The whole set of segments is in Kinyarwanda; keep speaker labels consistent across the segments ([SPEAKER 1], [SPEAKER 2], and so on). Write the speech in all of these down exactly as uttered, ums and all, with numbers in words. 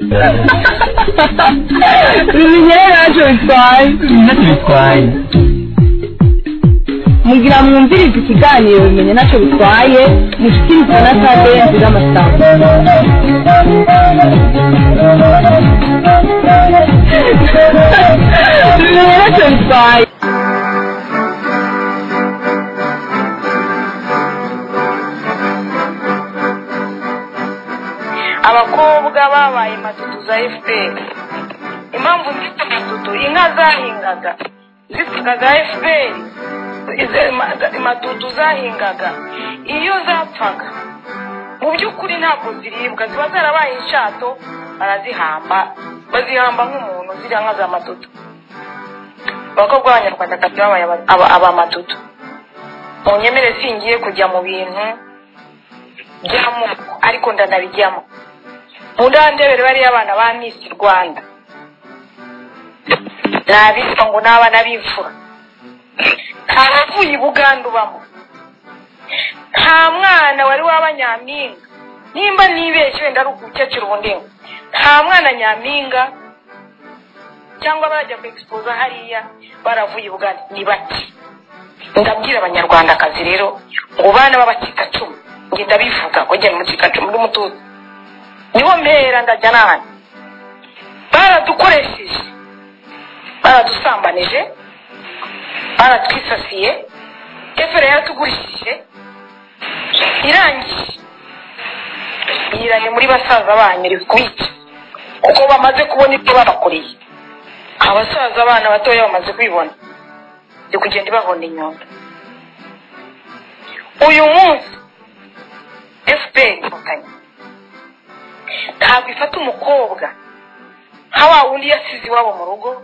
[SPEAKER 1] Bimenyere ntacyo bitwaye.
[SPEAKER 2] Ntacyo bitwaye.
[SPEAKER 1] Mugira mwumvirize ikiganiro bimenye ntacyo bitwaye mushikirizwa na Sadenzi z'amasaha. Bimenye ntacyo bitwaye.
[SPEAKER 3] Abakobwa babaye matutu za F P R. Impamvu ndita matutu inka zahingaga zitwaga F P R. Matutu zahingaga iyo zapfaga mu by'ukuri ntabwo ziribwa ziba zarabaye inshato barazihamba bazihamba nk'umuntu ziriya nka za matutu. Abakobwa b'Abanyarwanda kandi babaye aba matutu. Munyemere singiye kujya mu bintu by'amoko ariko ndanabijyamo. Mundandebere bari abana ba Miss Rwanda nabitwa ngo n'abana b'imfura abavuye Buganda ubamo nta mwana wari w'abanyampinga nimba nibeshye wenda ari ukukecura ubundingo nta mwana nyampinga cyangwa bajya ku expose hariya baravuye Buganda ni bati. Ndabwira Abanyarwandakazi rero ngo bana b'abakikacumi ngenda bivuga ngo njye mu kikacumi n'umutuzo niho mpera ndajya nani baradukoresheje baradusambanije baratwisasiye efere yatugurishije irangiye iranye muri basaza banyu rikwica kuko bamaze kubona ibyo babakoreye. Abasaza abana batoya bamaze kwibona byo kugenda babona inyundo. Uyu munsi F P R ikotanye ntabwo ifata umukobwa hawa wundi yasize iwabo mu rugo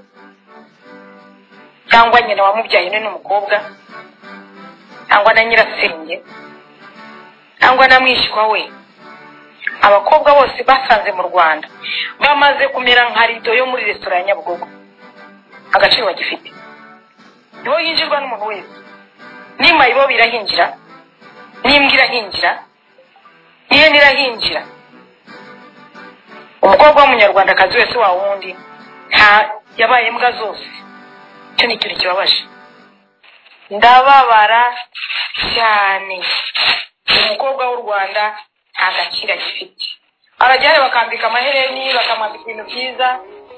[SPEAKER 3] cyangwa nyina wamubyaye ni n'umukobwa cyangwa na nyirasenge cyangwa na mwishwa we. Abakobwa bose basanze mu Rwanda bamaze kumera nka rido yo muri restaurant ya Nyabugogo. Agaciro bagifite niho yinjirwa n'umuntu wese. Nima ibo birahinjira nimbwira hinjira niye nirahinjira. Umukobwa w'Umunyarwandakazi wese wa wundi nta yabaye mbwa zose. Cyo ni ikintu kibabaje. Ndababara cyane. Umukobwa w'u Rwanda nta gaciro gifite. Arajyane bakambika amahereni bakamambika ibintu byiza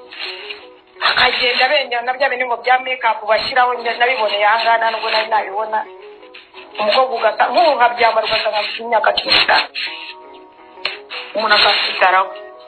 [SPEAKER 3] akagenda benda nabya bintu ngo bya makeup bashyiraho nabiboneye ahangana nubwo nari nabibona. Umukobwa ugata nk'ubu nkabyambarwa nka imyaka cumi n'itanu umuntu akasitaraho.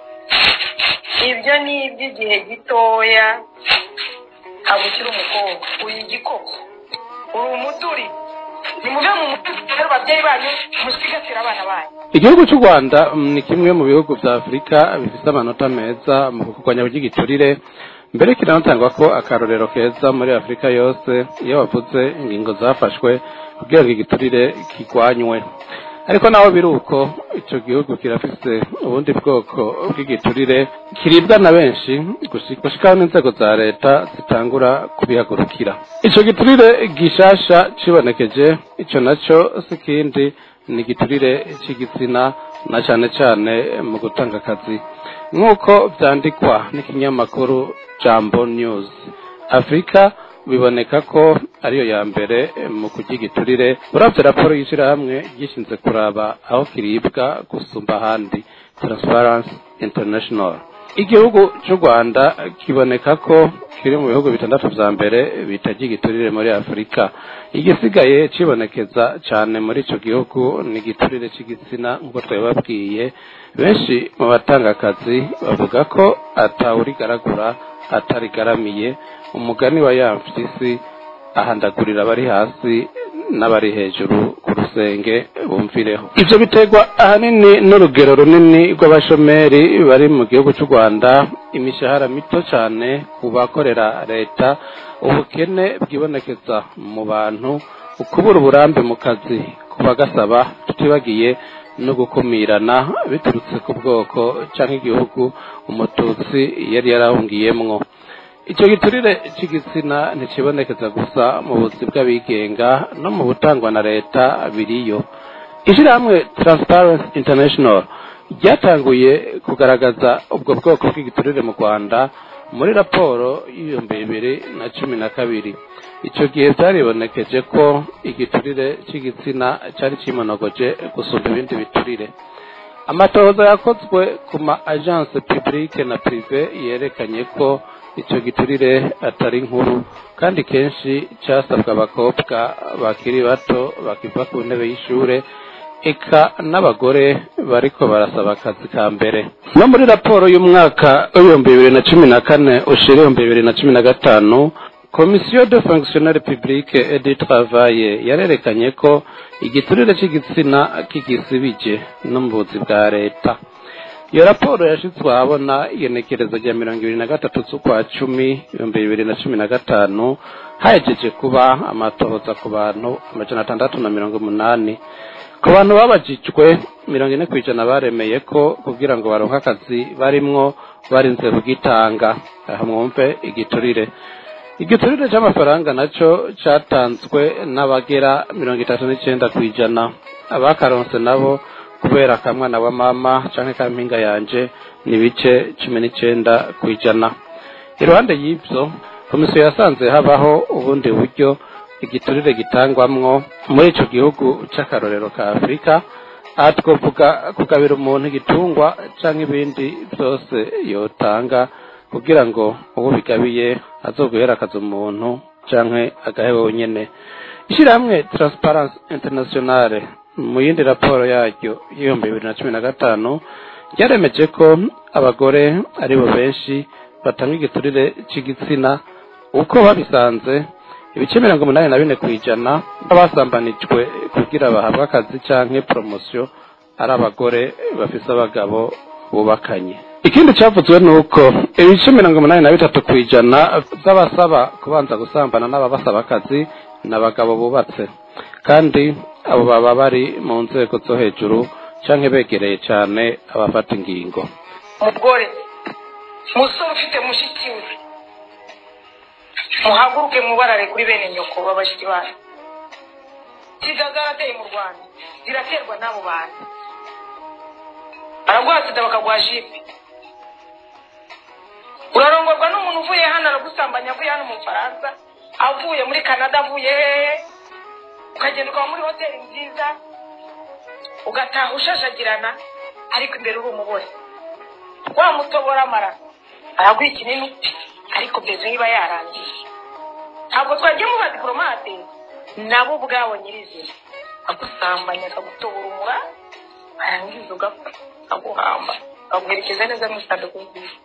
[SPEAKER 3] Ibyo ni iby'igihe gitoya abukira umukobwa uyu igikoko uri umuturi nimuve mu muturi ababyeyi banyu musigasira abana banyu.
[SPEAKER 4] Igihugu cy'u Rwanda ni kimwe mu bihugu bya Afrika bifite amanota meza mu kurwanya ubugigiturire. Mbere kiranatangwa ko akarorero keza muri Afrika yose iyo bavuze ingingo zafashwe kugira ngo igiturire kigwanywe. Ariko naho biruko ico gihugu kirafise ubundi bwoko bw'igiturire kiribwa na benshi gushika n'inzego za leta zitangura kubihagurukira. Ico giturire gishasha cibonekeje ico naco sikindi ni giturire c'igitsina na cyane cyane mu gutanga akazi nk'uko byandikwa n'ikinyamakuru Jambo News. Afrika biboneka ko ariyo ya mbere mu kugigiturire. Uravye raporo yishira hamwe gishinze kuraba aho kiribwa gusumba handi Transparency International. Igihugu cy'u Rwanda kiboneka ko kiri mu bihugu bitandatu vya mbere bitagigiturire muri Afrika. Igisigaye cibonekeza cyane muri ico gihugu ni giturire c'igitsina nk'uko twababwiye. Benshi mu batanga akazi bavuga ko atawurigaragura atarigaramiye. Umugani wa Yamfisi ahandagurira bari hasi n'abari hejuru ku rusenge bumvireho. Ivyo biterwa ahanini n'urugero runini rw'abashomeri bari mu gihugu cy'u Rwanda, imishahara mito cyane ku bakorera leta, ubukene bwibonekeza mu bantu, ukubura uburambe mu kazi kubagasaba, tutibagiye no gukumirana biturutse ku bwoko canke igihugu umututsi yari yarahungiyemwo. Ico giturire c'igitsina ntikibonekeza gusa mu buzi bw'abigenga no mu butangwa na leta biriyo. Ishirahamwe Transparency International ryatanguye kugaragaza ubwo bwoko bw'igiturire mu Rwanda muri raporo y'ibihumbi bibiri na cumi na kabiri. Ico gihe byaribonekeje ko igiturire c'igitsina cari cimonogoje gusumba ibindi biturire. Amatohoza yakozwe ku ma agence publique na privé yerekanye ko ico giturire atari nkuru kandi kenshi casabwa abakobwa bakiri bato bakiva ku ntebe y'ishure eka n'abagore bariko barasaba akazi ka mbere. No muri raporo y'umwaka w'ibihumbi bibiri na cumi na kane ushira ibihumbi bibiri na cumi na gatanu, Commission de fonctionnaire public et du travail yarerekanye ko igiturire c'igitsina kigisibije no mu buzi bwa leta. Iyo raporo yashitswe ahabona igenekerezo rya mirongo ibiri na gatatu z'ukwa cumi ibihumbi bibiri na cumi na gatanu, hahejeje kuba amatohoza ku bantu amajana atandatu na mirongo umunani. Ku bantu babajijwe mirongo ine kw'ijana baremeye ko kugira ngo baronke akazi barimwo barinze kugitanga. Aha mwumve igiturire. Igiturire c'amafaranga naco catanzwe n'abagera mirongo itatu n'icenda kw'ijana. Abakaronse nabo kubera akamwana wa mama canke kampinga yanje ni bice cumi n'icenda kw'ijana. Iruhande y'ivyo, komisiyo yasanze habaho ubundi buryo igiturire gitangwamwo muri ico gihugu c'akarorero ka Afrika. Aha twovuga kugabira umuntu igitungwa canke ibindi vyose yotanga kugira ngo uwo bigabiye azoguhera akazi umuntu canke agahewe wenyene. Ishirahamwe Transparency Internationale mu yindi raporo yaryo y'ibihumbi bibiri na cumi na gatanu ryaremeje ko abagore aribo benshi batanga igiturire c'igitsina uko babisanze. Ibice mirongo umunani na bine kw'ijana abasambanijwe kugira bahabwe akazi canke promotion ari abagore bafise abagabo bubakanye. Ikindi cyavuzwe nuko ibice mirongo umunani na bitatu kw'ijana by'abasaba kubanza gusambana n'ababasaba akazi n'abagabo bubatse, kandi abo baba bari mu nzego zo hejuru canke begereye cane abafata ingingo.
[SPEAKER 3] Umugore musore ufite mushiki we, muhaguruke mubarare kuri bene nyoko babashiki banyu. Sida zarateye mu Rwanda ziraterwa n'abo bantu. Aragwa sida bakagwa jipe. Urarongorwa n'umuntu uvuye hano aragusambanya avuye hano mu Faransa, avuye muri Canada, avuye hehe, ukagenda ukaba muri hoteli nziza ugataha ushashagirana, ariko imbere uri umugore wa mutobora amara aragwa ikinini, ariko bezo niba yarangiye. Ntabwo twagiye mu badiplomate nabo ubwabo nyirizina agusambanya akagutobora umura, arangiza ugapfa aguhamba aguherekeza neza mu sanduku nziza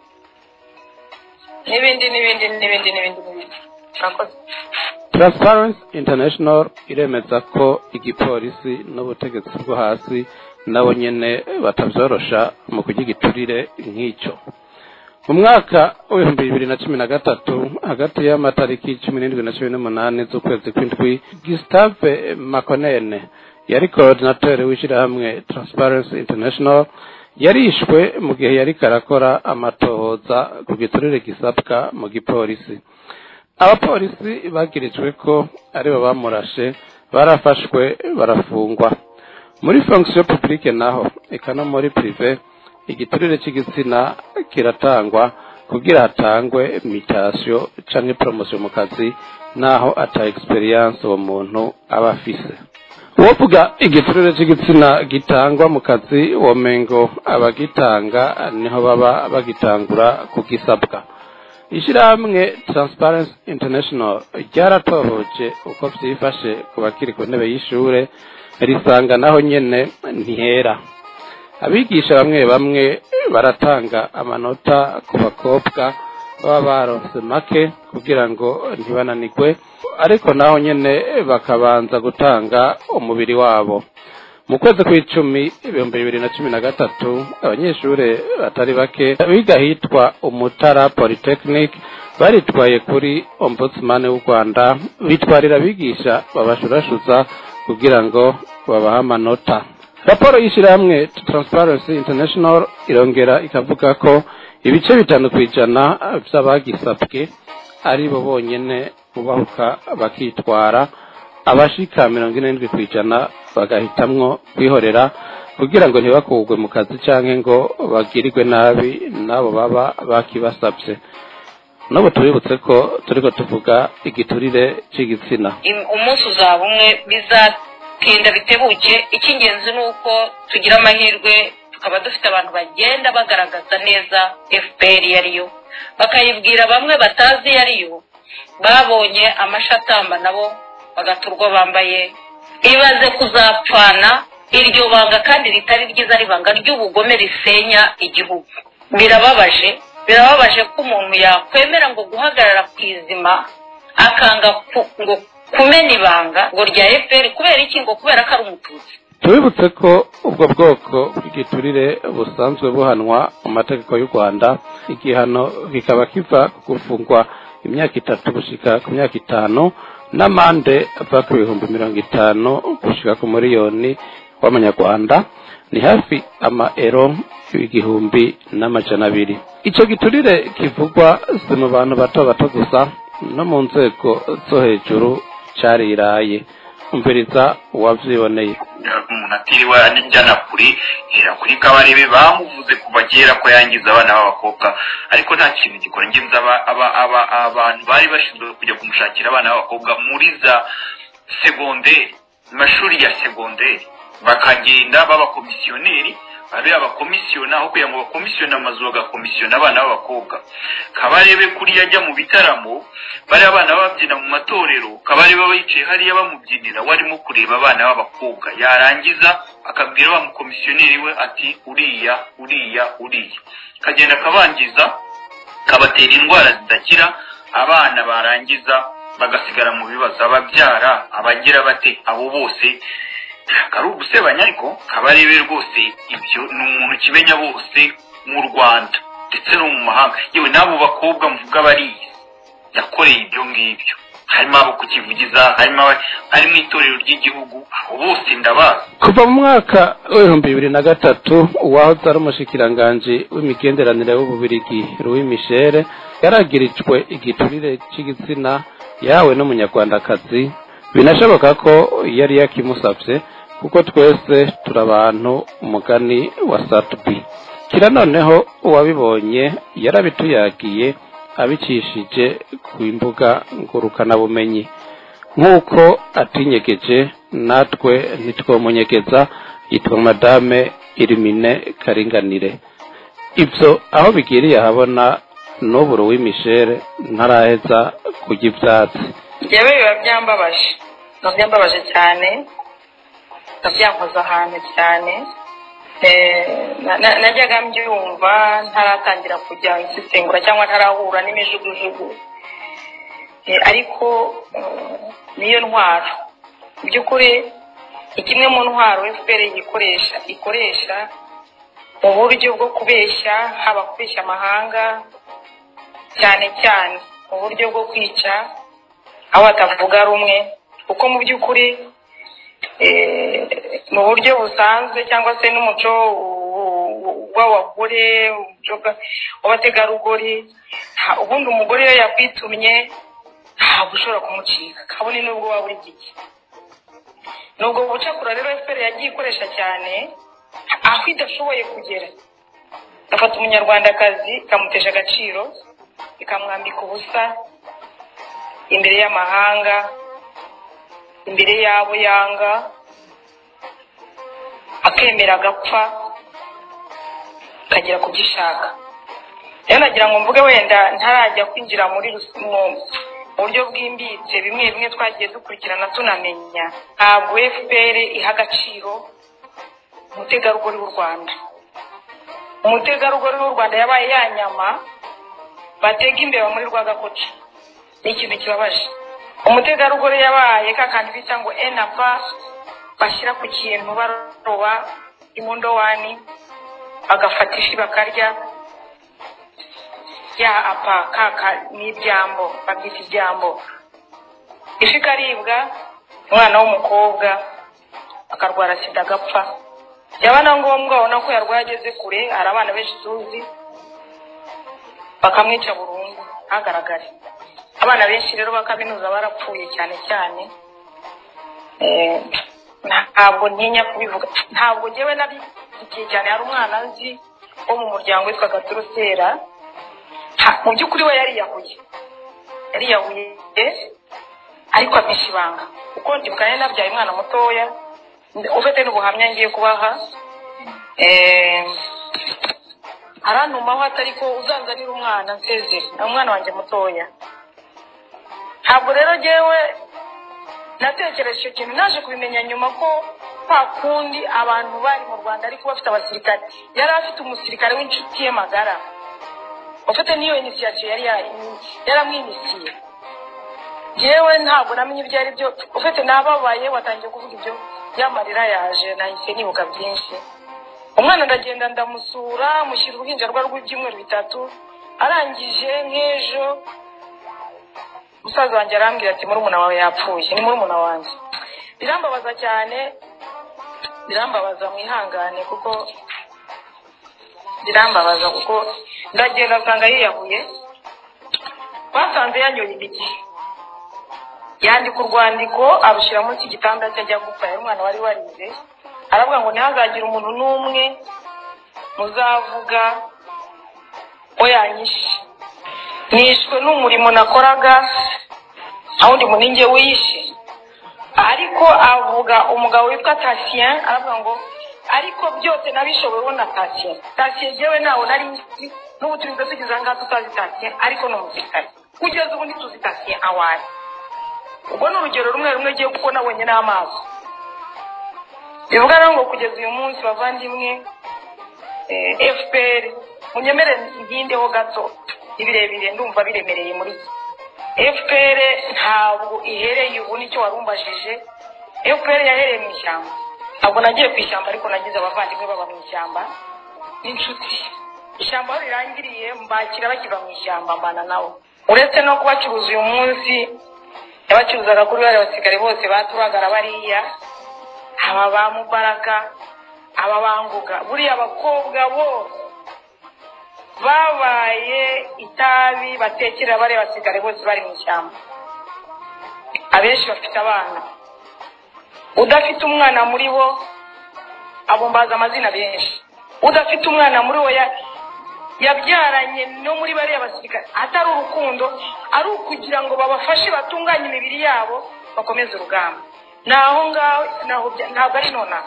[SPEAKER 3] n'ibindi n'ibindi n'ibindi n'ibindi n'ibindi.
[SPEAKER 4] Transparency International iremeza ko igipolisi n'ubutegetsi bwo hasi nabo nyene batavyorosha mu kugira igiturire nk'ico. Mu mwaka w'ibihumbi bibiri na cumi na gatatu hagati y'amatariki cumi n'indwi na cumi n'umunani z'ukwezi kw'indwi, Gustave Makonene yari coordinateur w'ishirahamwe Transparency International yarishwe mu gihe yari karakora amatohoza ku giturire gisabwa mu gipolisi. Abapolisi bagirijwe ko aribo bamurashe barafashwe barafungwa. Muri fonction publique naho eka no muri privé igiturire c'igitsina kiratangwa kugira hatangwe mutation canke promotion mu kazi naho ata experience uwo muntu aba afise. Wovuga igiturire c'igitsina gitangwa mu kazi womengo abagitanga niho baba bagitangura kugisabwa. Ishirahamwe Transparency International ryaratohoje uko vyifashe ku bakiri ku ntebe y'ishure, risanga naho nyene ntihera. Abigisha bamwe bamwe baratanga amanota ku bakobwa baba baronse make kugira ngo ntibananirwe, ariko naho nyene bakabanza gutanga umubiri wabo. Mu kwezi kw'icumi ibihumbi bibiri na cumi na gatatu abanyeshure batari bake biga hitwa Umutara Polytechnic baritwaye kuri Ombudsman w'u Rwanda, bitwarira abigisha babashurashuza kugira ngo babahe amanota. Raporo y'ishirahamwe Transparency International irongera ikavuga ko ibice bitanu kw'ijana vy'abagisabwe ari bo bonyene bubahuka bakitwara, abashika mirongo ine n'indwi kw'ijana bagahitamwo kwihorera kugira ngo ntibakugwe mu kazi canke ngo bagirirwe nabi nabo baba bakibasabye. Nabo tubibutse ko turiko tuvuga igiturire c'igitsina.
[SPEAKER 3] Umunsi uzaba umwe bizatinda bitebuke, icy'ingenzi nuko tugira amahirwe tukaba dufite abantu bagenda bagaragaza neza F P R yariyo, bakayibwira bamwe batazi yariyo, babonye amashatamba nabo bagaturwa bambaye. Ibaze kuzapfana iryo banga kandi ritari ryiza, ribanga ry'ubugome risenya igihugu. Birababaje birababaje ko umuntu yakwemera ngo guhagarara kwizima akanga ngo kumena ibanga ngo rya F P R kubera iki? Ngo kubera ko ari umututsi.
[SPEAKER 4] Tubibutse ko ubwo bwoko bw'igiturire busanzwe buhanwa mu mategeko y'u Rwanda, igihano kikaba kiva gufungwa imyaka itatu gushika ku myaka itanu n'amande ava ku bihumbi mirongo itanu gushika ku miliyoni w'amanyarwanda, ni hafi amaero igihumbi n'amajana abiri. Ico giturire kivugwa si mu bantu bato bato gusa, no mu nzego zo hejuru cariraye. Umviriza uwavyiboneye.
[SPEAKER 2] Umuntu atiriwe anijyana kuri hera kuri Kabarebe bamuvuze kuva kera ko yangiza abana b'abakobwa, ariko nta kintu gikora. Ngenza aba aba abantu bari bashinzwe kujya kumushakira abana b'abakobwa muri za secondaire, mashuri ya secondaire, bakagenda baba komisioneri, babe abakomisiona aho kugira ngo bakomisiona amazu bagakomisiona abana b'abakobwa. Kabarebe kuri yajya mu bitaramo bari abana babyina mu matorero, Kabarebe bayicaye hariya bamubyinira, warimo kureba abana b'abakobwa, yarangiza akabwira ba mukomisiyoneri we ati uriya uriya uriya, kagenda kabangiza kabatera indwara zidakira, abana barangiza bagasigara mu bibazo, ababyara abagira bate abo bose karubu sebanya. Ariko Kabarebe rwose ibyo ni umuntu kimenya bose mu Rwanda ndetse no mu mahanga, yewe nabo bakobwa mvuga bari yakoreye ibyo ngibyo, harimo abo kukivugiza, harimo ari mu itorero ry'igihugu, abo bose ndabazi.
[SPEAKER 4] Kuva mu mwaka w'ibihumbi bibiri na gatatu uwahoze ari umushikiranganji w'imigenderanire w'Ububirigi Louis Michel yaragirijwe igiturire c'igitsina yawe n'umunyarwandakazi. Binashoboka ko yari yakimusavye kuko twese turabantu, umugani wa Satubi. Kira noneho uwabibonye yarabituyagiye abicishije ku imbuga ngurukana bumenyi, nk'uko atinyegeje natwe ntitwomunyegeza. Yitwa Madame Irimine Karinganire. Ivyo aho bigiriye habona n'ubu Louis Michel ntaraheza kujya ivyatsi.
[SPEAKER 3] Yewe biba byambabaje, byambabaje cyane, byankoza ahantu cyane. Najyaga mbyumva ntaratangira kujya insisengura cyangwa ntarahura n'imijugujugu, ariko niyo ntwaro by'ukuri. Ikimwe mu ntwaro F P R ikoresha ikoresha mu buryo bwo kubeshya, haba kubeshya amahanga, cyane cyane mu buryo bwo kwica aho batavuga rumwe, kuko mu by'ukuri mu buryo busanzwe cyangwa se n'umuco w'abagore w'abategarugori, ubundi umugore iyo yakwitumye ntabwo ushobora kumucika kabone n'ubwo waba uri gike. Nubwo bucakura rero F P R yagiye ikoresha cyane aho idashoboye kugera, gafata umunyarwandakazi ikamutesha agaciro, ikamwambika ubusa imbere y'amahanga, imbere yabo yanga, akemera agapfa akagera kugishaka. Rero nagira ngo mvuge wenda ntarajya kwinjira muri mu buryo bwimbitse bimwe bimwe twagiye dukurikirana tunamenya, ntabwo F P R iha agaciro umutegarugori w'u Rwanda. Umutegarugori w'u Rwanda yabaye yanyama batega imbeba muri Rwagakoco, ni ikintu kibabaje. Umutegarugori yabaye kakandi bita ngo enapa bashyira ku kintu baroba imundowani agafata ifi bakarya, ya apa kaka n'ibyambo babyita ibyambo. Ifi karibwa, umwana w'umukobwa akarwara sida agapfa. Yaba na ngombwa ubona ko yarwaye ageze kure, hari abana benshi tuzi bakamwica burundu hagaragare. Abana benshi rero bakaminuza barapfuye cyane cyane. Eh ntabwo ntinya kubivuga, ntabwo njyewe nabigiye cyane. Hari umwana nzi wo mu muryango witwaga Turusera, mu by'ukuri we yariyahuye yariyahuye ariko amisha ibanga, kuko ndibukanye nabyaye umwana mutoya ufite n'ubuhamya ngiye kubaha. Arantumaho atari ko uzanzanira umwana nsezere, ni umwana wanjye mutoya. Ntabwo rero njyewe natekereje icyo kintu, naje kubimenya nyuma ko kwa kundi abantu bari mu Rwanda ariko bafite abasirikare. Yari afite umusirikare w'inshuti ye magara, ufite niyo initiative yari yaramwinisiye. Njyewe ntabwo namenye ibyo ari byo, ufite nababaye watangiye kuvuga ibyo byamarira yaje, nahise nibuka byinshi. Umwana ndagenda ndamusura, mushyira uruhinja rwa rw'ibyumweru bitatu. Arangije nk'ejo musaza wanjye arambwira ati murumuna wawe yapfuye. Ni murumuna wanjye. Birambabaza cyane, birambabaza mwihangane kuko birambabaza kuko ndagenda nsanga yiyahuye. Basanze yanyoye imiti, yandika urwandiko abushyira munsi y'igitanda cye ajya gupfa. Yari umwana wari warize, aravuga ngo ntihazagire umuntu n'umwe muzavuga ko yanyishe, nishwe n'umurimo nakoraga, nta wundi muninge wishe. Ariko avuga umugabo witwa Tatien, aravuga ngo ariko byose nabishoboyeho na Tatien. Tatien jewe nawe nari nzi, n'ubu turize tugize ngaha tutazi Tatien, ariko no musirikare kugeza ubu ntituzi Tatien awari. Ubwo ni urugero rumwe rumwe giye kuko nabonye n'amaso. Bivuga rero ngo kugeza uyu munsi bavandimwe, F P R munyemere ngindeho gato ibirebire ndumva biremereye muri F P R. Ntabwo ihereye ubu nicyo warumbajije. F P R yahereye mu ishyamba. Ntabwo nagiye ku ishyamba ariko nagize abavandimwe baba mu ishyamba n'inshuti. Ishyamba rirangiriye mbakira bakiva mu ishyamba mbana nabo. Uretse no kubacuruza uyu munsi, yabacuruzaga kuri bari basigare bose baturagara bariya, aba ba Mubaraka, aba banguga. Buriya abakobwa bose babaye itabi batekera bari basigare bose bari mu ishyamba. Abenshi bafite abana, udafite umwana muri bo abombaza amazina benshi. Udafite umwana muri bo yabyaranye no muri bari abasirikare, atari urukundo, ari ukugira ngo babafashe batunganye imibiri yabo bakomeze urugamba. Naho ngaho ntabwo ari nona.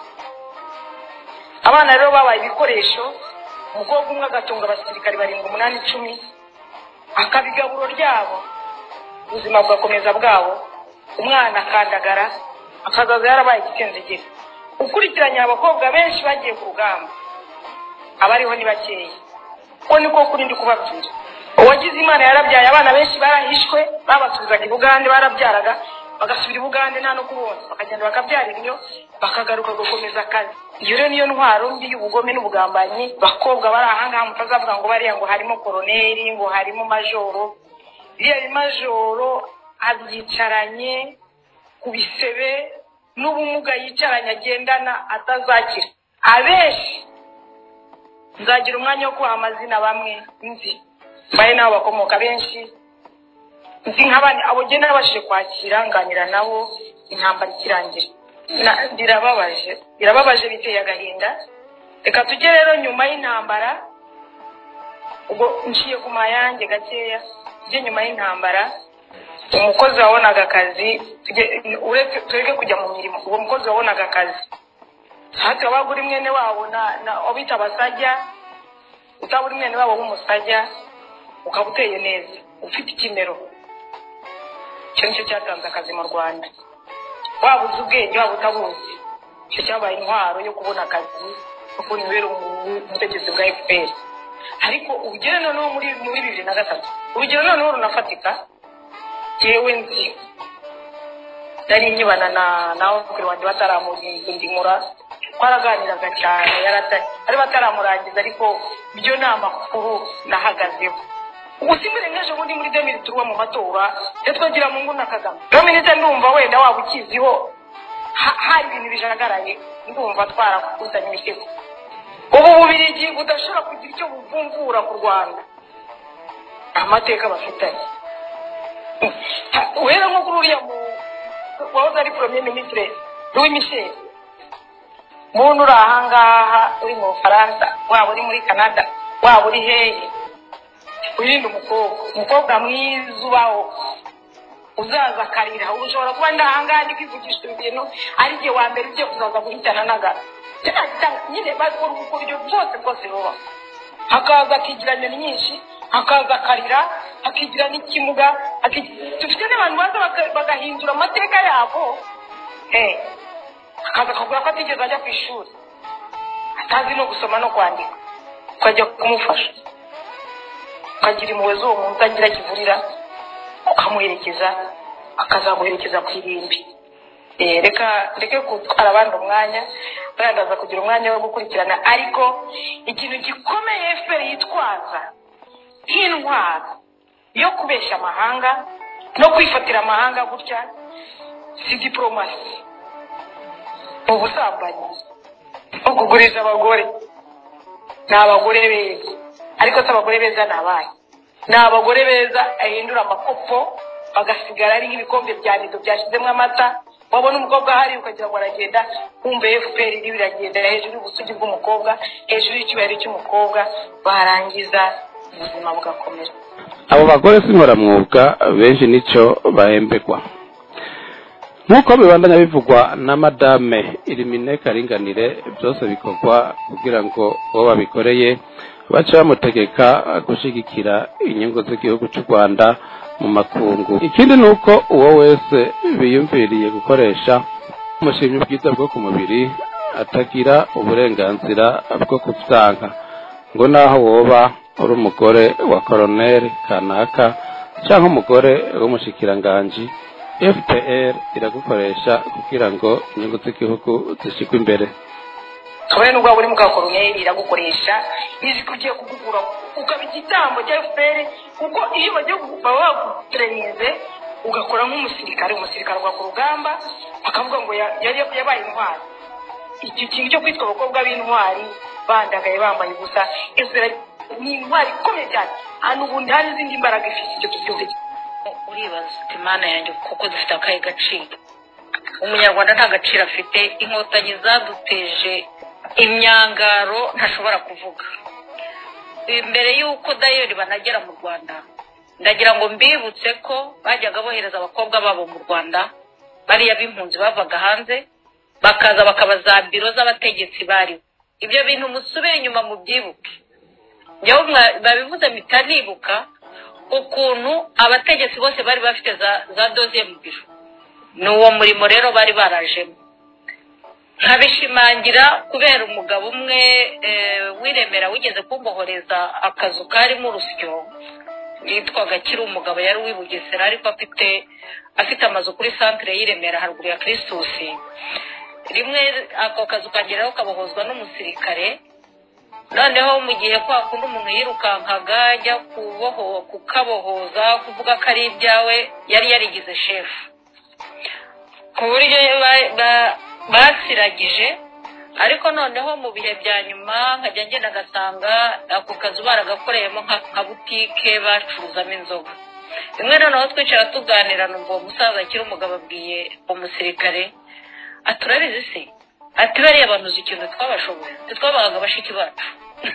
[SPEAKER 3] Abana rero babaye ibikoresho. Umukobwa umwe agatunga abasirikare barindwi umunani icumi, akabigaburo ryabo, ubuzima bwakomeza bwabo. Umwana akandagara akazaza yarabaye igitenzegere. Ukurikiranye abakobwa benshi bagiye ku rugamba, abariho ni bakeya. Ko niko kuri ndi kubabwira. Uwagize Imana yarabyaye abana benshi barahishwe, babasubizaga i Bugande, barabyaraga bagasubira i Bugande nta no kubonsa, bakagenda bakabyara ibyo bakagaruka gukomeza akazi. Iyo rero niyo ntwaro mbi y'ubugome n'ubugambanyi. Bakobwa bari ahangaha mutazavuga ngo bariya ngo harimo koroneri, ngo harimo majoro. Iriya majoro abyicaranye ku bisebe n'ubumuga yicaranye agendana atazakira. Abenshi nzagira umwanya wo kuha amazina bamwe nzi, mbaye nabo bakomoka benshi nzi nk'abandi abo genda nabashije kwakira nganira nabo intambara ikirangira. Birababaje, birababaje biteye agahinda. Reka tujye rero nyuma y'intambara, ubwo nshiye ku mayange gakeya. Tujye nyuma y'intambara. Umukozi wabonaga akazi, uretse tureke kujya mu mirimo, uwo mukozi wabonaga akazi hati wabagura mwene wabo na obita basajya, utabura mwene wabo w'umusajya ukabuteye neza, ufite ikimero. Cyo nicyo cyatanze akazi mu Rwanda. Wabuze ubwenge waba utabuzi, cyo cyabaye intwaro yo kubona akazi no kunibera umutegetsi bwa F P R. Ariko ubugere noneho muri muri bibiri na gatatu urugero noneho runafatika. Jewe nzi nari nyibana na nawo kuri wandi bataramugendimura, twaraganiraga cyane, yaratari ari bataramurangiza, ariko byo namakuru nahagazeho. Ubusimire ngeje bundi muri deux mille trois mu matora yatwagira mu nguna Kagame. Dominite ndumva wenda wabukiziho hari ibintu bijagaraye, ndumva twarakusanya imitego. Ubu Bubirigi budashobora kugira icyo buvumvura ku Rwanda, amateka bafitanye. Uhera nko kuri uriya mu wahoze ari premier ministre Louis Michel, muntu uri ahangaha uri mu Bufaransa waba uri muri Canada waba uri hehe urinde umukobwa umukobwa mwiza ubaho uzaza akarira ushobora kuba ndahangaha ndi kwivugisha ibintu ari gihe wa mbere ugiye kuzaza guhitana nagara nyine bakora uburyo bwose bwose buba hakaza akigiranya nyinshi hakaza akarira akigira n'ikimuga dufite n'abantu baza bagahindura amateka yabo eh akaza akagura ko atigeze ajya ku ishuri atazi no gusoma no kwandika ukajya kumufasha ukagira impuhwe z'uwo muntu utagira kivurira ukamuherekeza akazamuherekeza ku irimbi eh reka reke gutwara abandi umwanya barandaza kugira umwanya wo gukurikirana ariko ikintu gikomeye F P R yitwaza intwaro yo kubesha amahanga no kwifatira amahanga gutya si diplomasi ubusambanyi ukugurisha abagore n'abagore beza ariko se abagore beza nabaye n'abagore beza ahindura amakopo bagasigara ari nk'ibikombe bya nido byashizemo amata wabona umukobwa hari ukagira ngo aragenda wumva F P R iri biragenda hejuru y'ubusugi bw'umukobwa hejuru y'ikibari cy'umukobwa barangiza ubuzima bugakomera
[SPEAKER 4] abo bagore sinkoramwuga benshi nico bahembekwa nkuko bibandanya bivugwa na madame Irimine Karinganire byose bikorwa kugira ngo bo babikoreye baca bamutegeka gushigikira inyungu z'igihugu cy'u Rwanda mu makungu. Ikindi nuko uwo wese biyumviriye gukoresha umushimye ubwiza bwo ku mubiri atagira uburenganzira bwo kuvyanka ngo naho woba uri umugore wa Colonel kanaka cyangwa umugore w'umushikiranganji F P R iragukoresha kugira ngo inyungu z'igihugu zishikwe imbere.
[SPEAKER 3] Kabone nubwo uri mu Colonel iragukoresha izi kugiye kugugura ukabigitambo cya F P R kuko iyo bagiye kugupa bagutrenize ugakora nk'umusirikare umusirikare wa ku rugamba bakavuga ngo yari yabaye intwari. Iki kintu cyo kwitwa abakobwa b'intwari bandagaye bambaye ubusa izera ni intwari ikomeye cyane hano ubundi hari izindi mbaraga ifite icyo tubyumve. Uribaza imana yanjye kuko dufite akaye gaciro umunyarwanda nta gaciro afite inkotanyi zaduteje imyangaro ntashobora kuvuga imbere y'uko dayeri banagera mu Rwanda ndagira ngo mbibutse ko bajyaga bohereza abakobwa babo mu Rwanda bariya b'impunzi bavaga hanze bakaza bakabaza biro z'abategetsi bari ibyo bintu musubire inyuma mu byibuke njyewe babivuze mitanibuka ukuntu abategetsi bose bari bafite za za dossier mu biro n'uwo murimo rero bari barajemo nkabishimangira kubera umugabo umwe wiremera wigeze kumbohoreza akazu kari mu rusyo yitwaga kiri umugabo yari wibugesera ariko afite afite amazu kuri centre y'Iremera haruguru ya Christus rimwe ako kazu kageraho kabohozwa n'umusirikare noneho mu gihe kwa kundi umuntu yirukankaga ajya kuboho kukabohoza kuvuga ko ari ibyawe yari yarigize chef ku buryo basiragije ariko noneho mu bihe bya nyuma nkajya ngenda gasanga ako kazu baragakoreyemo nka butike bacuruzamo inzoga rimwe noneho twicara tuganira numva umusaza akiri umugabo abwiye umusirikare aturabizi se ati bariya abantu uzi ikintu twabashoboye twabaga bashiki bacu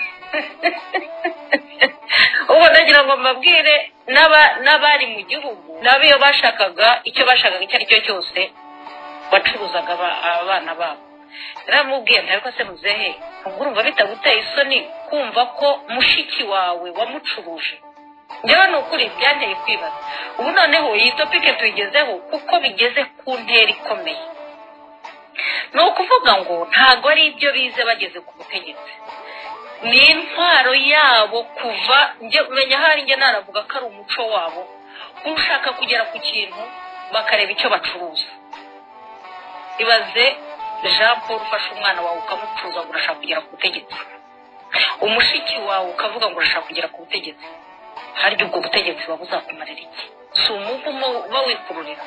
[SPEAKER 3] ubu ndagira ngo mbabwire n'abari mu gihugu n'abiyo bashakaga icyo bashakaga icyo ari cyo cyose bacuruzaga abana babo ramubwiye ntabwo se muzehe urumva bitaguteye isoni kumva ko mushiki wawe wamucuruje njyewe ni ukuri byanteye kwibaza ubu noneho iyi topike tuyigezeho kuko bigeze ku ntera ikomeye ni ukuvuga ngo ntabwo ari ibyo bize bageze ku butegetsi ni intwaro yabo kuva njye umenya hari njye naravuga ko ari umuco wabo ushaka kugera ku kintu bakareba icyo bacuruza ibaze Jean Paul ufashe umwana wawe ukamucuruza ngo urashaka kugera ku butegetsi umushiki wawe ukavuga ngo urashaka kugera ku butegetsi harya ubwo butegetsi babuzakumarira iki si umuvumo bawikururira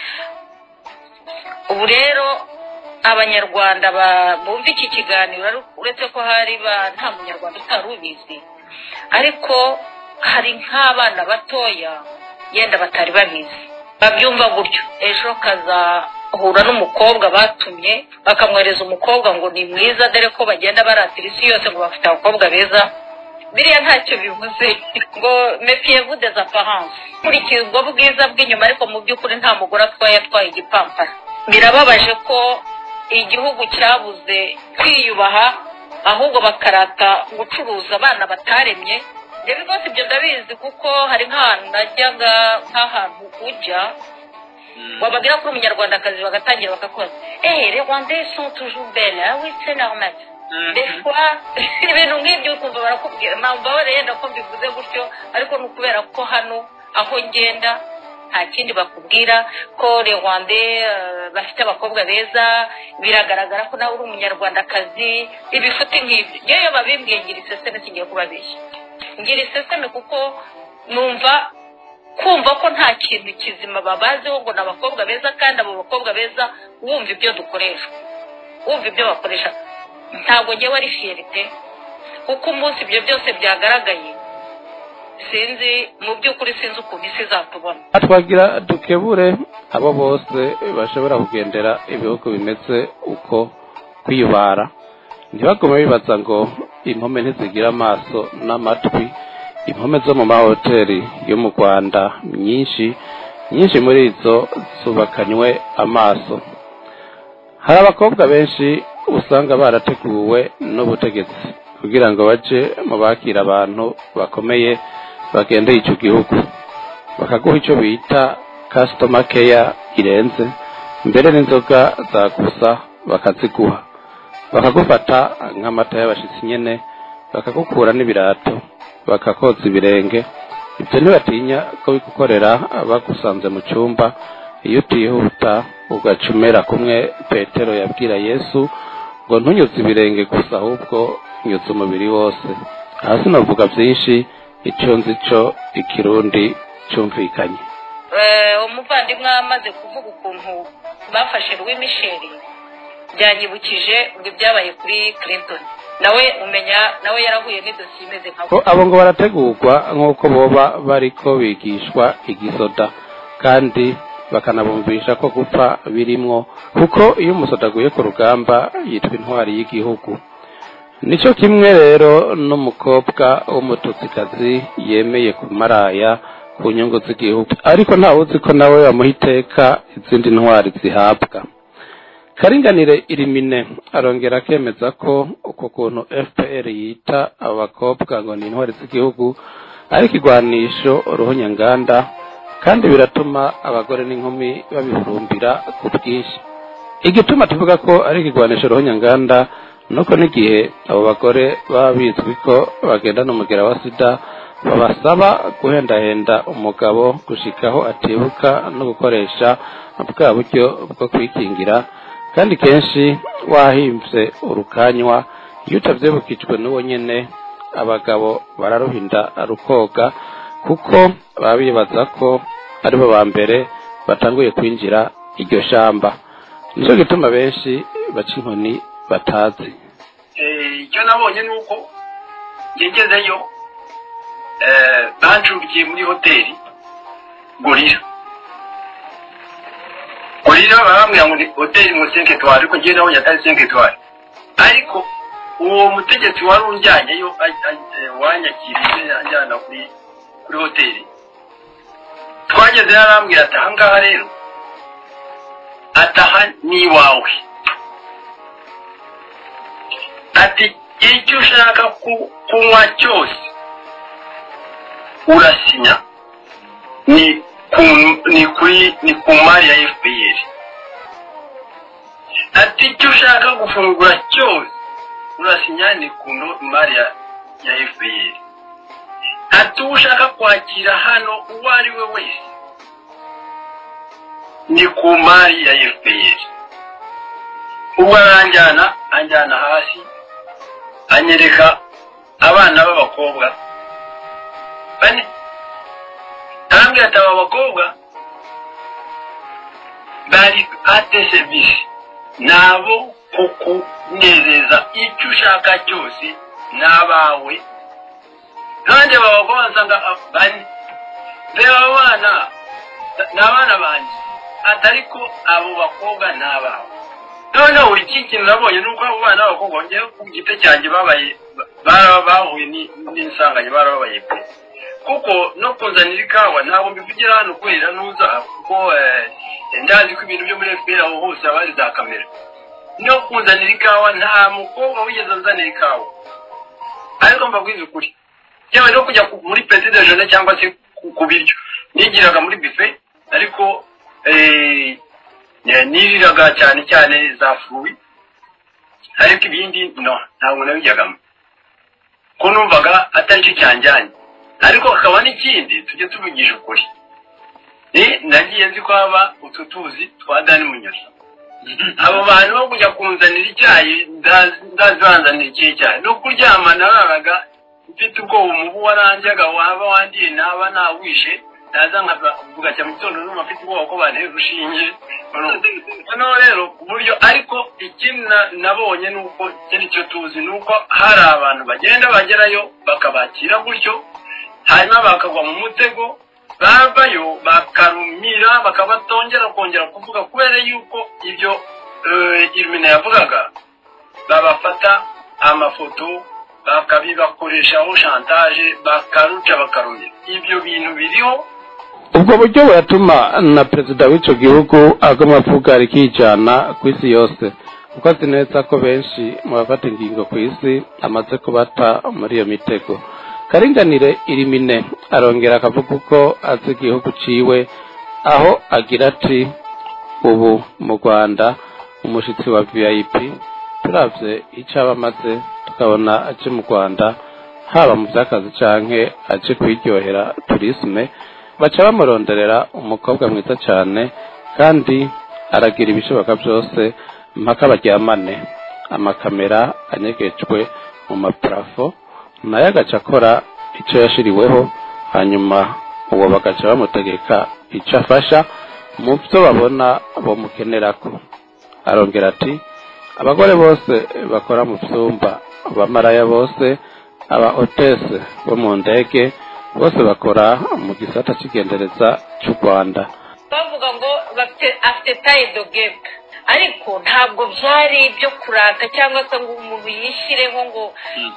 [SPEAKER 3] ubu rero abanyarwanda bumva iki kiganiro uretse ko hari ba nta munyarwanda utarubizi ariko hari nk'abana batoya yenda batari babizi babyumva gutyo ejo kaza
[SPEAKER 5] agahura n'umukobwa batumye bakamwohereza umukobwa ngo ni mwiza dore ko bagenda baratira isi yose ngo bafite abakobwa beza biriya ntacyo bivuze ngo mefiez-vous des apparences kurikira ubwo bwiza bw'inyuma ariko mu by'ukuri nta mugore atwaye atwaye igipampara birababaje ko igihugu cyabuze kwiyubaha ahubwo bakarata gucuruza abana bataremye rero rwose ibyo ndabizi kuko hari nk'ahantu najyaga nk'ahantu ujya wababwira ko umunyarwandakazi bagatangira bakakoza eh les Rwandais sont toujours belles ah oui c'est normal des fois ibintu nk'ibyo ukumva barakubwira mpamvu rero ko mbivuze gutyo ariko n'ukubera ko hano aho ngenda nta kindi bakubwira ko les Rwandais bafite abakobwa beza biragaragara ko nawe uri umunyarwandakazi ibifuti nk'ibyo yewe babimbwiye ngira iseseme singiye kubabeshya ngira iseseme kuko numva kumva ko nta kintu kizima babazeho ngo n'abakobwa beza kandi abo bakobwa beza wumva ibyo dukoresha wumva ibyo bakoresha ntabwo ngewe ari fierite kuko umunsi ibyo byose byagaragaye sinzi mu by'ukuri sinzi ukuntu isi izatubona
[SPEAKER 4] twagira dukebure abo bose bashobora kugendera ibihugu bimeze uko kwiyubara ntibagume bibaza ngo impome ntizigira amaso n'amatwi impome zo mu mahoteli yo mu Rwanda nyinshi nyinshi muri izo zubakanywe amaso hari abakobwa benshi usanga barateguwe n'ubutegetsi kugira ngo baje mu bakira abantu bakomeye bagendeye icyo gihugu bakaguha icyo bita customer care irenze mbere n'inzoga zagusa bakaziguha bakagufata nk'amata y'abashitsi nyene bakagukura n'ibirato bakakoza ibirenge ibyo ntibatinya ko bigukorera bagusanze mu cyumba iyo utihuta ugacumera kumwe Petero yabwira Yesu ngo ntunyuze ibirenge gusa ahubwo nyuze umubiri wose hasi navuga byinshi icyo nzi cyo ikirundi cyumvikanye
[SPEAKER 5] umuvandimwe amaze kuvuga ukuntu bafashe Louis Michel byanyibukije ngo ibyabaye kuri Clinton nawe umenya nawe yarahuye n'idosiye imeze nka
[SPEAKER 4] abo ngo barategurwa nk'uko boba bariko bigishwa igisoda kandi bakanabumvisha ko gupfa birimwo kuko iyo umusoda aguye ku rugamba yitwa intwari y'igihugu nicyo kimwe rero n'umukobwa w'umututsikazi yemeye ku maraya ku nyungu z'igihugu ariko ntawe uzi ko nawe bamuha iteka izindi ntwari zihabwa Karinganire Irimine arongera akemeza ko uko kuntu F P R yita abakobwa ngo ni intwari z'igihugu ari kigwanisho ruhunyanganda kandi biratuma abagore n'inkumi babihurumbira ku bwinshi igituma tuvuga ko ari kigwanisho ruhunyanganda nuko n'igihe abo bagore baba bizwi ko bagenda n'umugera wa sida babasaba guhendahenda umugabo gushikaho atibuka no gukoresha bwa buryo bwo kwikingira kandi kenshi wahimvye urukanywa iyo utavyibukijwe n'uwo nyene abagabo bararuhinda rukoga kuko babibaza ko aribo ba mbere batanguye kwinjira iryo shamba nico gituma benshi baca inkoni batazi
[SPEAKER 2] icyo nabonye ni uko ngezeyo bancukiye muri hoteli Gorira Gorira barambwira ngo ni hoteli mu cinq étoiles ariko ngiye nabonye atari cinq étoiles ariko uwo mutegetsi wari unjyanyeyo wanyakiriye anjyana kuri kuri hoteli twageze yarambwira ati ahangaha rero ataha ni iwawe ati icyo ushaka kunywa cyose urasinya ni ni kuri ni ku mari ya F P R ati icyo ushaka gufungura cyose urasinya ni ku mari ya F P R ati ushaka kwakira hano uwo ari we wese ni ku mari ya F P R ubwo aranjyana anjyana hasi anyereka abana b'abakobwa bane arambwira ati aba bakobwa bari ate service nabo kukunezeza icyo ushaka cyose n'abawe kandi aba bakobwa nsanga bane reba abana n'abana banjye
[SPEAKER 6] atari ko abo bakobwa n'ababo noneho iki kintu nabonye nuko abo bana b'abakobwa ngewe ku gite cyanjye babaye bahuye n'insanganya barababaye pe kuko no kuzanira ikawa ntabwo mbivugira hano kubera nuza kuko ndazi ko ibintu byo muri F P R aho hose abari za kamera no kuzanira ikawa nta mukobwa wigeze azanira ikawa ariko mbabwiza ukuri yewe no kujya muri petit déjeuner cyangwa se ku biryo nigiraga muri buffet ariko eh niriraga cyane cyane za fruit ariko ibindi no ntabwo nabijyagamo ko numvaga atari cyo cyanjyanye ariko akaba n'ikindi tujye tuvugisha ukuri eh nagiye nzi ko aba ututuzi twa Dani Munyoni abo bantu bo kujya kunzanira icyayi ndazanzanira iki cyayi no kuryama naraga mfite ubwo umubu waranjaga waba wandiye naba nawishe naza nkavuga cyane mitondo no mafite ubwo ko bane rushinge no rero kuburyo ariko ikindi nabonye nuko cyari cyo tuzi nuko hari abantu bagenda bagerayo bakabakira gutyo hanyuma bakagwa mu mutego babayo bakarumira bakabatongera kongera kuvuga kubera yuko ibyo Irmina yavugaga babafata amafoto bakabibakoreshaho chantage bakaruca bakarumira ibyo bintu biriho
[SPEAKER 4] ubwo buryo buratuma na perezida w'icyo gihugu agomba avuga rikijana ku isi yose kuko azi neza ko benshi mu bafata ingingo ku isi amaze kubata muri iyo mitego Karinganire Irmine arongera akavuga uko azi igihugu ciwe aho agira ati ubu mu Rwanda umushitsi wa V I P turavye icaba maze tukabona aje mu Rwanda haba mu byakazi canke aje kwiryohera tourisme baca bamuronderera umukobwa mwiza cyane kandi aragira ibishoboka byose mpaka baryamane amakamera anyegejwe mu maparafo naye agaca akora icyo yashiriweho hanyuma uwo bagaca bamutegeka icyo afasha mu byo babona bamukenerako arongera ati abagore bose bakora mu byumba abamaraya bose aba hotesse bo mu ndege bose bakora mu gisata cy'igendereza cy'u Rwanda
[SPEAKER 5] bavuga ngo afite taille de guêpe ariko ntabwo byari ibyo kurata cyangwa se ngo umuntu yishyireho ngo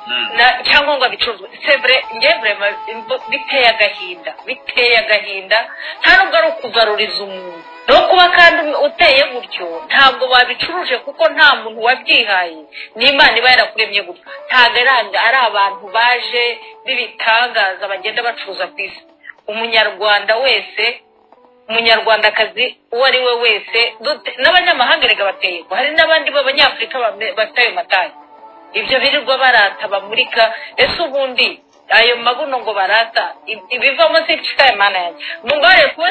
[SPEAKER 5] cyangwa ngo abicuruzwe sevre ngevre biteye agahinda biteye agahinda nta nubwo ari ukugaruriza umuntu no kuba kandi uteye gutyo ntabwo babicuruje kuko nta muntu wabyihaye n'Imana iba yarakuremye gutyo ntagaranga ari abantu baje bibitangaza bagenda bacuruza ku isi umunyarwanda wese umunyarwandakazi uwo ari we wese n'abanyamahanga rega bateye hari n'abandi b'abanyafurika bafite ayo matayi ibyo birirwa barata bamurika ese ubundi ayo mabuno ngo barata ibivamo se cyaye mana yanjye mungare ko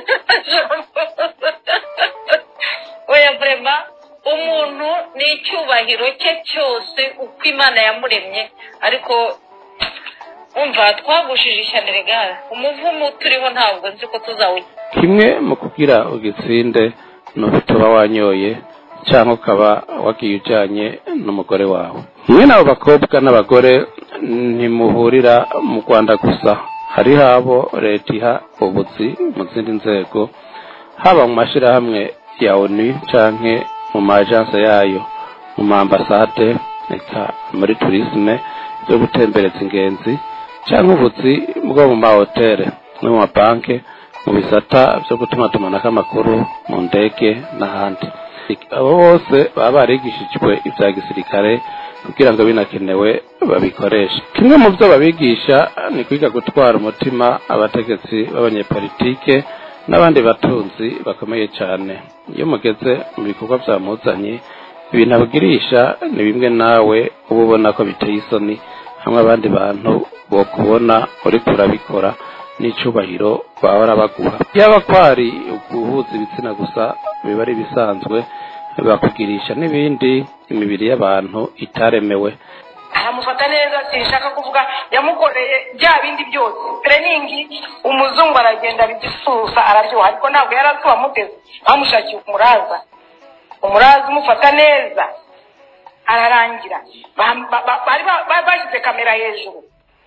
[SPEAKER 5] oya vrema umuntu ni icyubahiro cye cyose uko Imana yamuremye ariko umva twagushije ishyane regara umuvumo turiho ntabwo nzi ko tuzawe
[SPEAKER 4] kimwe mu kugira ugitsinde no kutuba wanyoye cyangwa ukaba wagiye ujyanye n'umugore wawe mwe n'abo bakobwa n'abagore ntimuhurira mu Rwanda gusa hari habo leta iha ubuzi mu zindi nzego haba mu mashyirahamwe ya ONU canke mu majanse yayo mu maambasade eka muri tourisme zo gutembereza ingenzi cyangwa ubuzi bwo mu mahoteli no mu mabanki mu bisata byo gutuma tumanaka amakuru mu ndege n'ahandi abo bose baba barigishijwe ibya gisirikare kugira ngo binakenewe babikoreshe kimwe mu byo babigisha ni kwiga gutwara umutima abategetsi b'abanyepolitike n'abandi batunzi bakomeye cyane iyo mugeze mu bikorwa byamuzanye ibintu abagirisha ni bimwe nawe uba ubona ko biteye isoni hamwe abandi bantu bo kubona uri kurabikora n'icubahiro bahora baguha yaba kwari guhuza ibitsina gusa biba ari bisanzwe bakugirisha n'ibindi imibiri y'abantu itaremewe
[SPEAKER 3] aramufata neza sinshaka kuvuga yamukoreye bya bindi byose training umuzungu aragenda bigisusa araryoha ariko ntabwo yaratuba muteze bamushakiye umuraza umuraza umufata neza ararangira bari bashyize kamera hejuru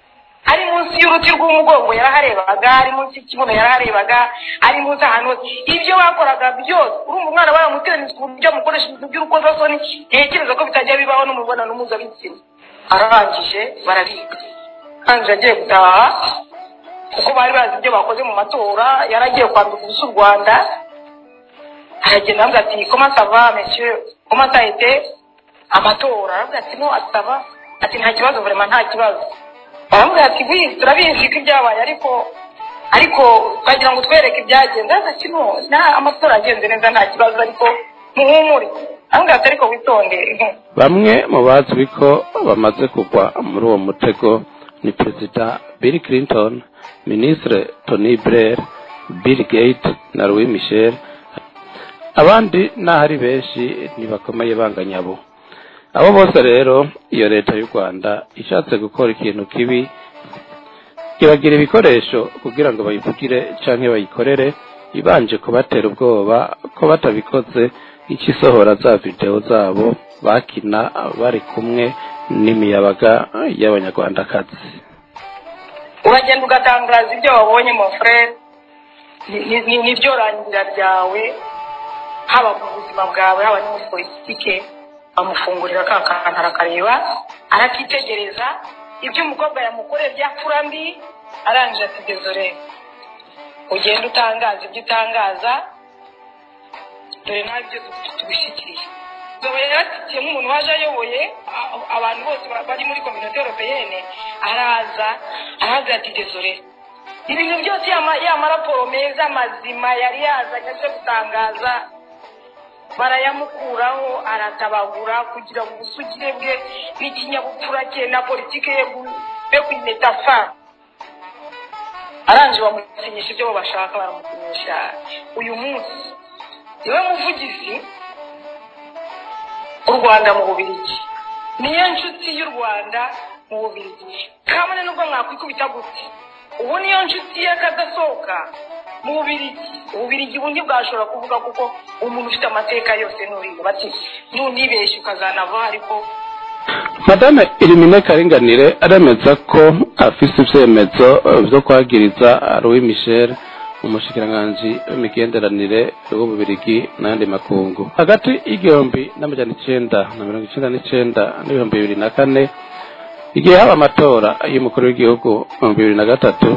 [SPEAKER 3] ari munsi y'uruti rw'umugongo yaraharebaga, ari munsi y'ikibuno yaraharebaga, ari munsi ahantu hose. Ibyo bakoraga byose urumva umwana baramuteranije ku buryo amukoresha ibintu by'urukozasoni ntekereza ko bitajya bibaho no mu mibonano mpuzabitsina. Ararangije bararika kandi agiye gutaha kuko bari bazi ibyo bakoze mu matora, yaragiye kwambika ubusa u Rwanda. Aragenda avuga ati comment ça va monsieur, comment ça a été amatora? Aravuga ati no asaba ati nta kibazo, vraiment nta kibazo. Aravuga ati oui turabizi ko ibyabaye ariko ariko twagira ngo twereke ibyagenze. Ati no na amatora agenze neza nta kibazo ariko muhumure. Aravuga ati ariko witonde.
[SPEAKER 4] Bamwe mu bazwi ko bamaze kugwa muri uwo mutego ni Perezida Bill Clinton, Ministre Tony Blair, Bill Gates na Louis Michel. Abandi n'ahari benshi ntibakomeye banganyabo. Abo bose rero iyo leta y'u Rwanda ishatse gukora ikintu kibi ibagira ibikoresho kugira ngo bayivugire canke bayikorere, ibanje kubatera ubwoba ko batabikoze ikisohora za video zabo bakina bari kumwe n'imiyabaga y'abanyarwandakazi.
[SPEAKER 3] Uragenda ugatangaza ibyo wabonye mon frère, ni byo rangira ryawe, haba mu buzima bwawe haba no muri politike. Bamufungurira ka kantu arakareba arakitegereza ibyo umukobwa yamukoreye byakura mbi, arangije ati désolé ugenda utangaza ibyo utangaza, dore nawe ibyo tubishikiriye. Zoba yaratikiye nk'umuntu waje ayoboye abantu bose bari muri communauté européenne, araza araza ati désolé ibintu byose y'amaraporo meza mazima yari yazanye aje gutangaza barayamukuraho, aratabagura kugira ngo ubusugire bwe n'ikinyabupfura cye na politike ye be kwinetafa. Aranje bamusinyisha ibyo bashaka, baramusinyisha. Uyu munsi niwe muvugizi u Rwanda mu Bubiligi, niyo nshuti y'u Rwanda mu Bubiligi. Kamane nubwo mwakwikubita gute, ubu niyo nshuti y'akadasohoka mu Bubiligi. Ububiligi bundi bwashobora kuvuga kuko umuntu ufite amateka yose n'uriga bati nunibeshye ukazanava. Ariko
[SPEAKER 4] Madame Elimine Karinganire aremeza ko afise ivyemezo vyo kwagiriza Louis Michel, umushikiranganji w'imigenderanire w'Ububiligi n'andi makungu. Hagati y'igihumbi n'amajana icenda na mirongo icenda n'icenda n'ibihumbi bibiri na kane, igihe haba amatora y'umukuru w'igihugu mu bibiri na gatatu,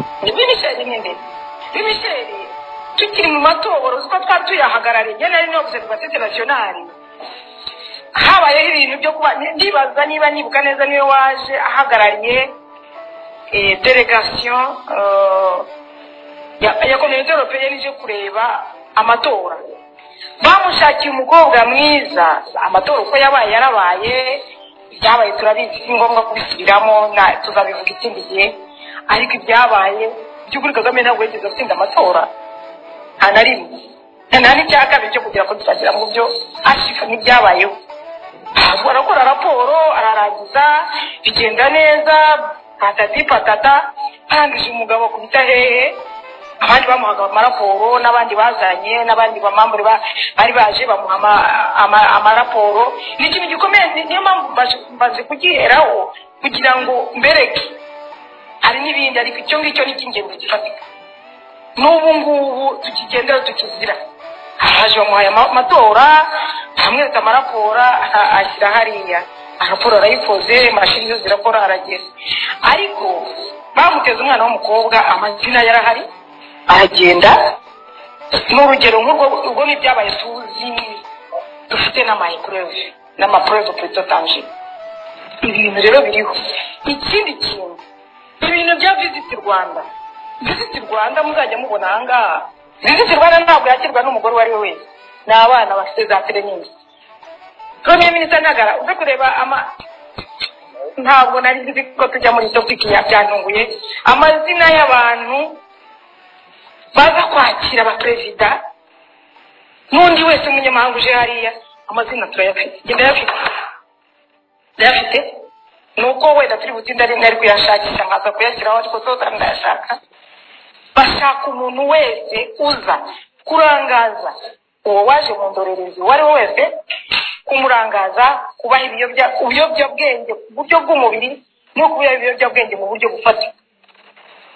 [SPEAKER 4] tukiri mu matora uko twari tuyahagarariye njye nari n'ofise rwa nationale, habayeho ibintu byo kuba ndibaza niba nibuka neza niwe waje ahagarariye delegation ya communauté européenne ije kureba amatora. Bamushakiye umukobwa mwiza, amatora uko yabaye yarabaye, ibyabaye turabizi si ngombwa kubisubiramo, tuzabivuga ikindi gihe, ariko ibyabaye by'ukuri Kagame ntabwo yigeze atsinda amatora anarimwe. Nta n'icya kabiri cyo kugira ko tuzagira ngo byo ashifa n'ibyabayeho. Arakora raporo ararangiza bigenda neza, patati patata, arangije umugabo kubita hehe, abandi bamuhaga amaraporo n'abandi bazanye n'abandi bamambure bari baje bamuha amaraporo. Ni ikintu gikomeye, niyo mpamvu mbaze kugiheraho kugira ngo mbereke. Hari n'ibindi ariko icyo ngicyo ni icy'ingenzi gifatika. N'ubu ngubu tukigendera tukizira. Haje bamuhaye amatora, amwereka amaraporo ashyira hariya, raporo arayikoze, mashini zo zirakora aragera. Ariko bamuteze umwana w'umukobwa, amazina yarahari, aragenda. N'urugero nk'ubwo ubwo n'ibyabaye tuzi, dufite n'amayikureve n'amapreve plutôt tangible. Ibintu rero biriho. Ikindi kintu, ibintu bya Visit Rwanda, Visit Rwanda muzajya mubona ahangaha. Visit Rwanda ntabwo yakirwa n'umugore wari we wese, n'abana bafite za tereningi. Premier Minister Ntagara uze kureba ama ntabwo nari nzi ko tujya muri topic ya byantunguye, amazina y'abantu baza kwakira abaperezida n'undi wese umunyamahanga uje hariya, amazina turayafite. Genda yafite ndayafite nuko wenda turi butinda rimwe ari kuyashakisha nkaza kuyashyiraho, ariko tota ndayashaka. Bashaka umuntu wese uza kurangaza uwo waje mu ndorerezi wari wese, kumurangaza, kubaha ibiyobyabwenge mu buryo bw'umubiri no kubaha ibiyobyabwenge mu buryo bufatika.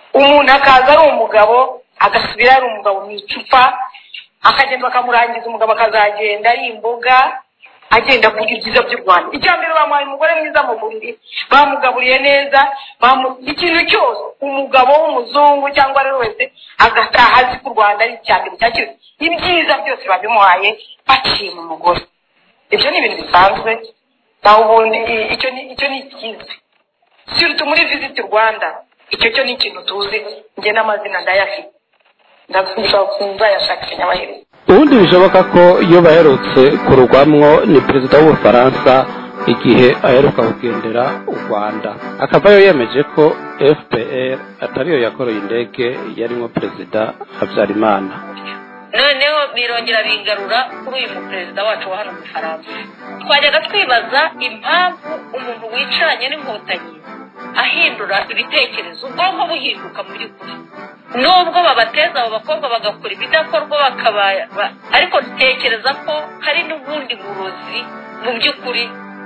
[SPEAKER 3] umuntu akaza ari umugabo agasubira ari umugabo mu icupa akagenda bakamurangiza umugabo akazagenda ari imboga agenda kurya ibyiza by'u Rwanda. Icya mbere bamuhaye umugore mwiza mu buriri, bamugaburiye neza, ikintu cyose umugabo w'umuzungu cyangwa ari wese agataha azi ku Rwanda ari icya mbere cyakira ibyiza byose babimuhaye baciye mu mugore. Ibyo ni ibintu bisanzwe naho ubundi icyo ni icyo ni ikizi surtout muri visit Rwanda. Icyo cyo ni ikintu tuzi nge n'amazina ndayafite ndakushaka kumva yashakisha abahiri.
[SPEAKER 4] ubundi bishoboka ko iyo baherutse kurugwamwo ni perezida w'Ubufaransa igihe aheruka kugendera u Rwanda akavayo yemeje ko F P R atariyo yakoreye indege yarimo perezida Habyarimana.
[SPEAKER 5] noneho birongera bingarura kuri uyu muperezida wacu wa hano mu Faransa. Twajyaga twibaza impamvu umuntu wicaranye n'inkotanyi ahindura ibitekerezo ubwonko buhinduka mu by'ukuri, nubwo babateza abo bakobwa bagakora ibidakorwa bakabaya, ariko ntekereza ko hari n'ubundi burozi mu by'ukuri.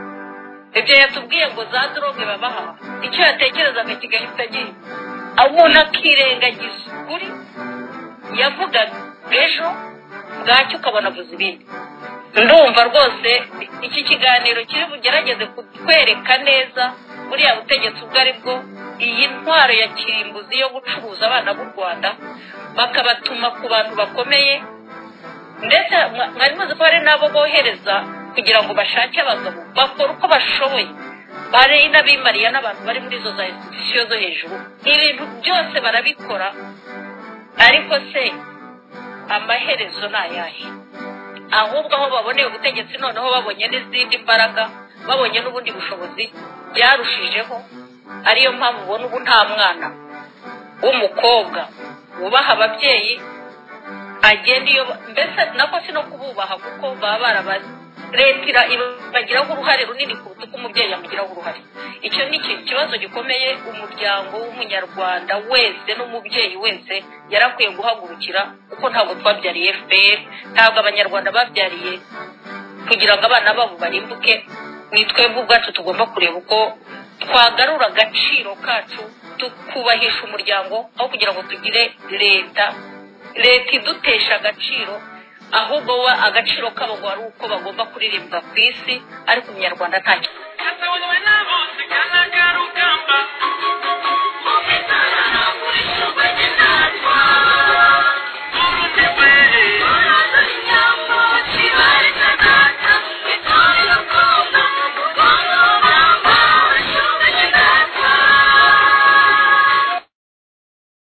[SPEAKER 5] Ibyo yatubwiye ngo za droge babaha icyo yatekerezaga kigahita gihe umuntu akirengagiza ukuri yavugaga ejo bwacyo ukabona avuze ibindi. Ndumva rwose iki kiganiro kiri bugerageze kutwereka neza buriya butegetsi ubwo ari bwo, iyi ntwaro ya kirimbuzi yo gucuruza abana b'u Rwanda bakabatuma ku bantu bakomeye, ndetse mwari muzi ko hari nabo bohereza kugira ngo bashake abagabo bakora uko bashoboye, bari n'abimariya n'abantu bari muri izo za institution zo hejuru. Ibintu byose barabikora, ariko se amaherezo ni ayahe? Ahubwo aho baboneye ubutegetsi noneho babonye n'izindi mbaraga, babonye n'ubundi bushobozi byarushijeho. Ariyo mpamvu ubona ubu nta mwana w'umukobwa wubaha ababyeyi agenda iyo, mbese nako si no kububaha kuko baba barabazi leta ibagiraho uruhare runini kuruta uko umubyeyi yamugiraho uruhare. Icyo ni ikintu kibazo gikomeye umuryango w'umunyarwanda wese n'umubyeyi wese yarakwiye guhagurukira, kuko ntabwo twabyariye F P R, ntabwo abanyarwanda babyariye kugira ngo abana babo barimbuke. Ni twebwe ubwacu tugomba kureba uko twagarura agaciro kacu tukubahisha umuryango, aho kugira ngo tugire leta leta idutesha agaciro, ahubwo agaciro kabo ngo ari uko bagomba kuririmba ku isi, ariko umunyarwanda ntacyo